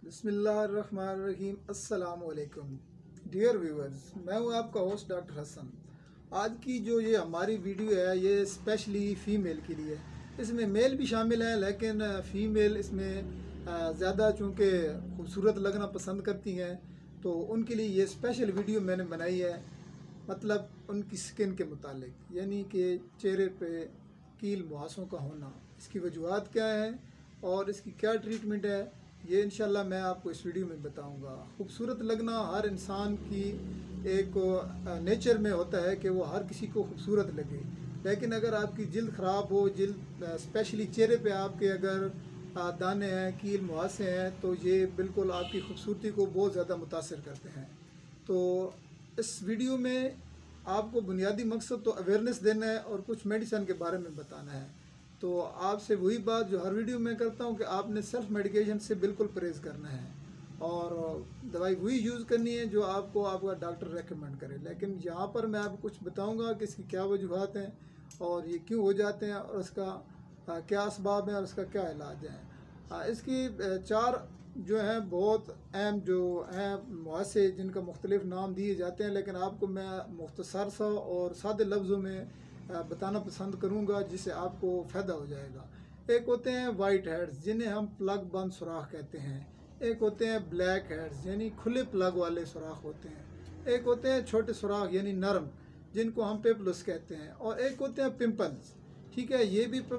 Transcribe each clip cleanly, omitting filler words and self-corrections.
बिस्मिल्लाहिर्रहमानिर्रहीम। अस्सलाम वालेकुम डियर व्यूअर्स, मैं हूँ आपका होस्ट डॉक्टर हसन। आज की जो ये हमारी वीडियो है ये स्पेशली फ़ीमेल के लिए है। इसमें मेल भी शामिल है लेकिन फ़ीमेल इसमें ज़्यादा चूँकि खूबसूरत लगना पसंद करती हैं तो उनके लिए ये स्पेशल वीडियो मैंने बनाई है। मतलब उनकी स्किन के मुतालिक, यानी कि चेहरे पे कील मुहासों का होना, इसकी वजूहत क्या है और इसकी क्या ट्रीटमेंट है, ये इंशाल्लाह मैं आपको इस वीडियो में बताऊंगा। खूबसूरत लगना हर इंसान की एक नेचर में होता है कि वो हर किसी को खूबसूरत लगे, लेकिन अगर आपकी जिल्द ख़राब हो, जिल्द स्पेशली चेहरे पे आपके अगर दाने हैं, कील मुहासे हैं, तो ये बिल्कुल आपकी खूबसूरती को बहुत ज़्यादा मुतासर करते हैं। तो इस वीडियो में आपको बुनियादी मकसद तो अवेयरनेस देना है और कुछ मेडिसिन के बारे में बताना है। तो आपसे वही बात जो हर वीडियो में करता हूँ कि आपने सेल्फ़ मेडिकेशन से बिल्कुल परहेज़ करना है और दवाई वही यूज़ करनी है जो आपको आपका डॉक्टर रेकमेंड करे। लेकिन यहाँ पर मैं आपको कुछ बताऊँगा कि इसकी क्या वजूहत हैं और ये क्यों हो जाते हैं और उसका क्या असबाब हैं और उसका क्या इलाज है। इसकी चार जो हैं बहुत अहम जो हैं मुहासे, जिनका मुख्तलिफ नाम दिए जाते हैं, लेकिन आपको मैं मुख्तसर सा और सादे लफ्ज़ों में बताना पसंद करूंगा जिससे आपको फ़ायदा हो जाएगा। एक होते हैं वाइट हेड्स जिन्हें हम प्लग बंद सुराख कहते हैं। एक होते हैं ब्लैक हेड्स यानी खुले प्लग वाले सुराख होते हैं। एक होते हैं छोटे सुराख यानी नरम, जिनको हम पेपलस कहते हैं। और एक होते हैं पिंपल्स, ठीक है, ये भी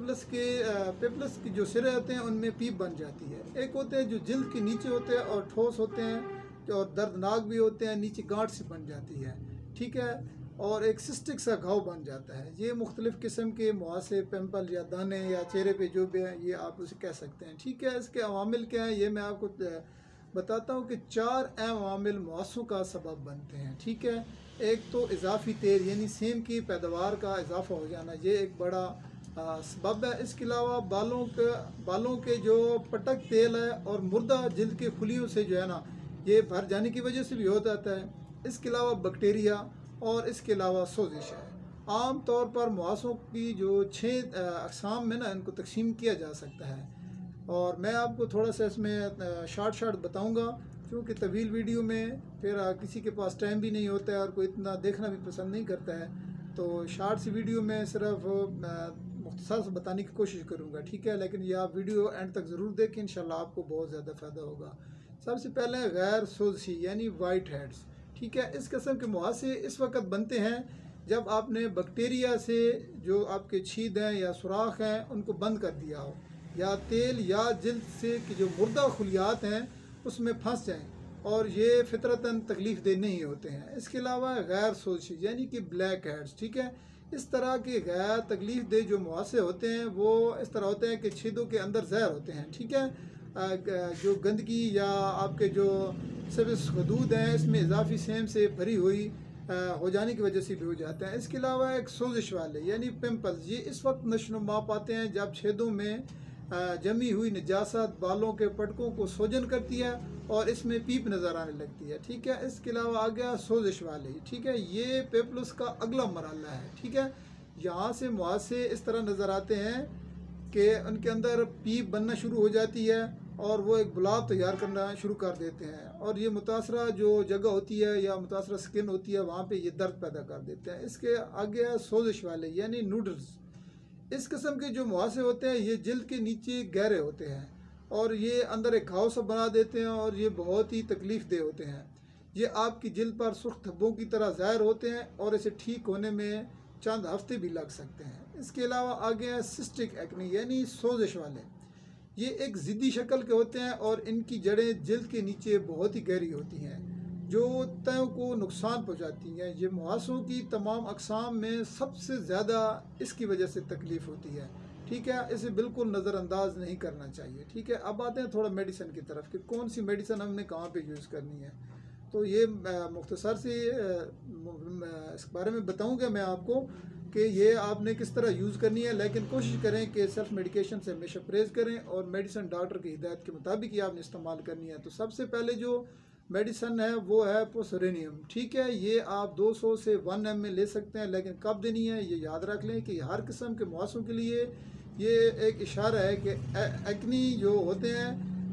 पेपलस की जो सिरे होते हैं उनमें पीप बन जाती है। एक होते हैं जो जिल्द के नीचे होते हैं और ठोस होते हैं और दर्दनाक भी होते हैं, नीचे गांठ सी बन जाती है, ठीक है, और एक सिस्टिक सा घाव बन जाता है। ये मुख्तलिफ़ किस्म के मुहासे, पिंपल या दाने या चेहरे पे जो भी हैं ये आप उसे कह सकते हैं, ठीक है। इसके अवामिल क्या हैं ये मैं आपको बताता हूँ कि चार अहम अवामिल मुहासों का सबब बनते हैं, ठीक है। एक तो इजाफी तेल यानी सेम की पैदावार का इजाफा हो जाना, ये एक बड़ा सबब है। इसके अलावा बालों के जो पटक तेल है और मुर्दा जिल्द के खुलियों से जो है ना ये भर जाने की वजह से भी हो जाता है। इसके अलावा बैक्टीरिया और इसके अलावा सोजिश है। आम तौर पर मुहासों की जो 6 अक़साम में ना इनको तकसीम किया जा सकता है और मैं आपको थोड़ा सा इसमें शार्ट बताऊंगा क्योंकि तवील वीडियो में फिर किसी के पास टाइम भी नहीं होता है और कोई इतना देखना भी पसंद नहीं करता है। तो शार्ट सी वीडियो में सिर्फ मुख्तसर से बताने की कोशिश करूंगा, ठीक है, लेकिन ये आप वीडियो एंड तक ज़रूर देखें, इंशाल्लाह आपको बहुत ज़्यादा फ़ायदा होगा। सबसे पहले गैर सोजशी यानी वाइट हेड्स, ठीक है। इस किस्म के मुहासे इस वक्त बनते हैं जब आपने बैक्टीरिया से जो आपके छीद हैं या सुराख हैं उनको बंद कर दिया हो, या तेल या जिल्द से कि जो मुर्दा खुलियात हैं उसमें फंस जाएं और ये फितरतन तकलीफ़ दे नहीं होते हैं। इसके अलावा गैर सोजशी यानी कि ब्लैक हेड्स, ठीक है। इस तरह के गैर तकलीफ़ दे जो मुहासे होते हैं वो इस तरह होते हैं कि छेदों के अंदर जहर होते हैं, ठीक है। जो गंदगी या आपके जो सबस हदूद हैं इसमें इजाफी सेम से भरी हुई हो जाने की वजह से भी हो जाते हैं। इसके अलावा एक सोजिश वाले यानी पिंपल्स, ये इस वक्त नशोनुमा पाते हैं जब छेदों में जमी हुई निजासत बालों के पटकों को सोजन करती है और इसमें पीप नज़र आने लगती है, ठीक है। इसके अलावा आ गया सोजिश वाले, ठीक है, ये पेपलस का अगला मरहला है, ठीक है। यहाँ से मुहासे इस तरह नज़र आते हैं कि उनके अंदर पीप बनना शुरू हो जाती है और वो एक गुलाब तैयार करना शुरू कर देते हैं और ये मुतासरा जो जगह होती है या मुतासरा स्किन होती है वहाँ पे ये दर्द पैदा कर देते हैं। इसके आगे है सोजिश वाले यानी नूडल्स। इस किस्म के जो मुहासे होते हैं ये जिल्द के नीचे गहरे होते हैं और ये अंदर एक घाव सा बना देते हैं और ये बहुत ही तकलीफ़ दे होते हैं। ये आपकी जिल्द पर सुर्ख धब्बों की तरह ज़ाहिर होते हैं और इसे ठीक होने में चंद हफ्ते भी लग सकते हैं। इसके अलावा आगे है सिस्टिक एक्ने यानी सोजिश वाले। ये एक ज़िद्दी शक्ल के होते हैं और इनकी जड़ें जिल्द के नीचे बहुत ही गहरी होती हैं जो तयों को नुकसान पहुंचाती हैं। ये मुहासों की तमाम अक़साम में सबसे ज़्यादा इसकी वजह से तकलीफ़ होती है, ठीक है। इसे बिल्कुल नज़रअंदाज नहीं करना चाहिए, ठीक है। अब आते हैं थोड़ा मेडिसिन की तरफ कि कौन सी मेडिसिन हमने कहाँ पे यूज़ करनी है। तो ये मुख्तसर से इस बारे में बताऊँगा मैं आपको कि ये आपने किस तरह यूज़ करनी है, लेकिन कोशिश करें कि सेल्फ़ मेडिकेशन से हमेशा परहेज़ करें और मेडिसिन डॉक्टर की हिदायत के मुताबिक ही आपने इस्तेमाल करनी है। तो सबसे पहले जो मेडिसिन है वो है पोसरेनियम, ठीक है। ये आप 200 से 1 ml में ले सकते हैं, लेकिन कब देनी है ये याद रख लें कि हर किस्म के मुहासों के लिए ये एक इशारा है कि एक्नी जो होते हैं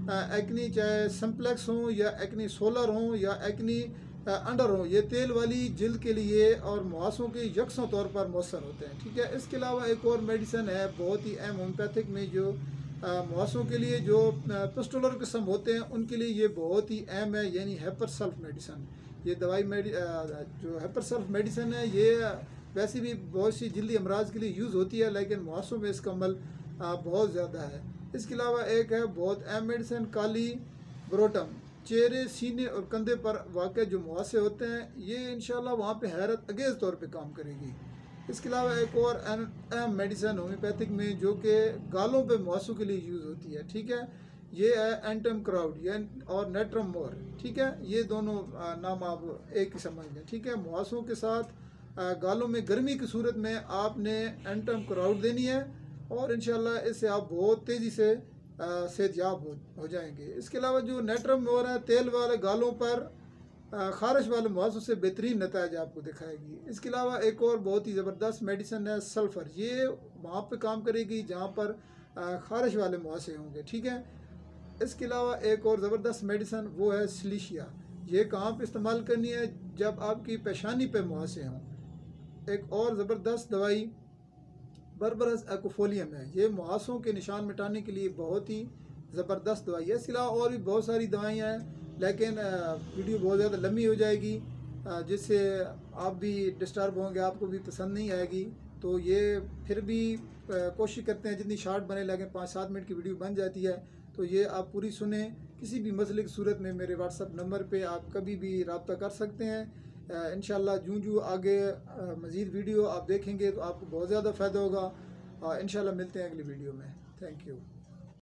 एक्नी चाहे सिम्प्लेक्स हो या एक्नी सोलर हो या एक्नी अंडर हो, ये तेल वाली जिल्द के लिए और मुहासों के यकसों तौर पर मौसर होते हैं। ठीक है, इसके अलावा एक और मेडिसन है बहुत ही अहम होम्योपैथिक में, जो मुहासों के लिए जो पुस्टुलर किस्म होते हैं उनके लिए ये बहुत ही अहम है, यानी हेपर सल्फ मेडिसन। ये दवाई जो हेपर सल्फ मेडिसन है ये वैसे भी बहुत सी जल्दी अमराज के लिए यूज़ होती है, लेकिन मुहासों में इसका अमल बहुत ज़्यादा है। इसके अलावा एक है बहुत अहम मेडिसन काली ब्रोटम, चेहरे, सीने और कंधे पर वाक़ जो मुहासे होते हैं, ये इंशाल्लाह वहाँ पे हैरत अंगेज़ तौर पे काम करेगी। इसके अलावा एक और अहम मेडिसन होम्योपैथिक में जो कि गालों पे मुहासों के लिए यूज़ होती है। ठीक है, ये है एंटम क्राउड या और नेट्रम मोर। ठीक है, ये दोनों नाम आप एक ही समझ लें। ठीक है, मुहासों के साथ गालों में गर्मी की सूरत में आपने एंटम क्राउड देनी है और इंशाल्लाह इससे आप बहुत तेज़ी से सेहतयाब हो जाएंगे। इसके अलावा जो नेट्रम मोर है तेल वाले गालों पर खारिश वाले मुहासों से बेहतरीन नताइज आपको दिखाएगी। इसके अलावा एक और बहुत ही ज़बरदस्त मेडिसन है सल्फ़र, ये वहाँ पे काम करेगी जहाँ पर खारिश वाले मुहासे होंगे। ठीक है, इसके अलावा एक और ज़बरदस्त मेडिसन वो है सिलिशिया, ये कहाँ पे इस्तेमाल करनी है, जब आपकी पेशानी पे मुहासे हों। एक और ज़बरदस्त दवाई बर्बरस एक्फोलियम है, ये मुहासों के निशान मिटाने के लिए बहुत ही ज़बरदस्त दवाई है। इसके अलावा और भी बहुत सारी दवाइयाँ हैं, लेकिन वीडियो बहुत ज़्यादा लंबी हो जाएगी जिससे आप भी डिस्टर्ब होंगे, आपको भी पसंद नहीं आएगी। तो ये फिर भी कोशिश करते हैं जितनी शॉर्ट बने, लेकिन 5-7 मिनट की वीडियो बन जाती है। तो ये आप पूरी सुने, किसी भी मसले की सूरत में मेरे व्हाट्सअप नंबर पे आप कभी भी रब्ता कर सकते हैं। इंशाल्लाह जूँ आगे मज़ीद वीडियो आप देखेंगे तो आपको बहुत ज़्यादा फ़ायदा होगा। इंशाल्लाह मिलते हैं अगली वीडियो में। Thank you.